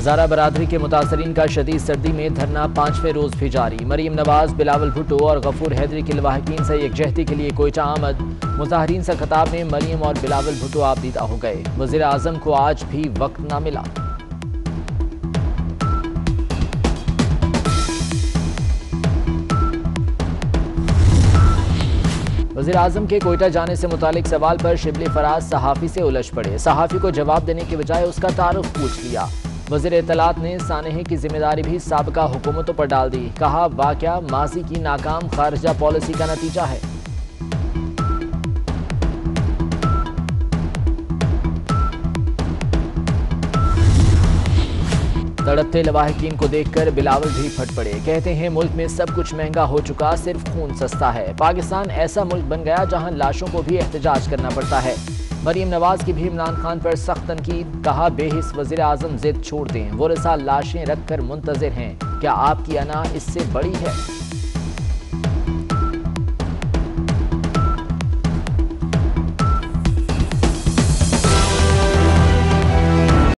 हजारा बरादरी के मुतासरीन का शदीद सर्दी में धरना 5वें रोज भी जारी। मरीम नवाज, बिलावल भुट्टो और गफूर हैदरी के लवाहकीन से यकजहती के लिए कोयटा आमद। मुजाहरीन से खिताब में मरीम और बिलावल भुट्टो आबदीदा हो गए। वज़ीर आज़म को आज भी वक्त न मिला। वज़ीर आज़म के कोयटा जाने से मुतालिक सवाल पर शिबली फराज सहाफ़ी से उलझ पड़े। सहाफ़ी को जवाब देने के बजाय उसका तारुफ पूछ लिया। वज़ीर इत्तलात ने सानहे की जिम्मेदारी भी साबिका हुकूमतों पर डाल दी। कहा, वाक़या माजी की नाकाम खारजा पॉलिसी का नतीजा है। तड़पते लवाहकीन को देखकर बिलावल भी फट पड़े। कहते हैं, मुल्क में सब कुछ महंगा हो चुका, सिर्फ खून सस्ता है। पाकिस्तान ऐसा मुल्क बन गया जहां लाशों को भी एहतजाज करना पड़ता है। मरीम नवाज की भी इमरान खान पर सख्त तनकीद। कहा, बेहिस वज़ीर आज़म जिद छोड़ दें, वो रिसाल लाशें रख कर मुंतज़िर हैं। क्या आपकी अना इससे बड़ी है?